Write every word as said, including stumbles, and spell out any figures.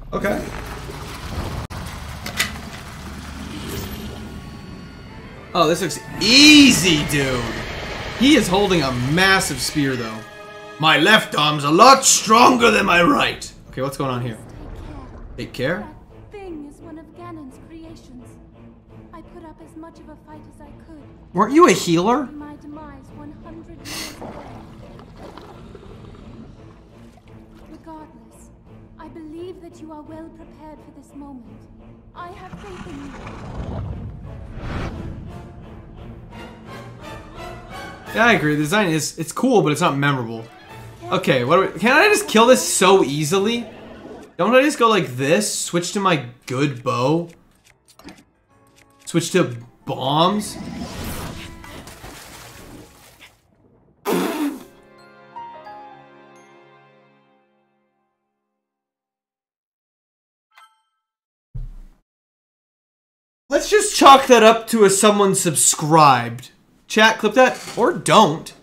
Okay. Oh, this looks easy, dude. He is holding a massive spear, though. My left arm's a lot stronger than my right. Okay, what's going on here? Take care. That thing is one of Ganon's creations. I put up as much of a fight as I could. Weren't you a healer? My demise one hundred years ago. Regardless, I believe that you are well prepared for this moment. I have faith in you. Yeah, I agree. The design is it's cool, but it's not memorable. Okay, what do we, can I just kill this so easily? Don't I just go like this? Switch to my good bow? Switch to bombs? Let's just chalk that up to a someone subscribed. Chat, clip that, or don't.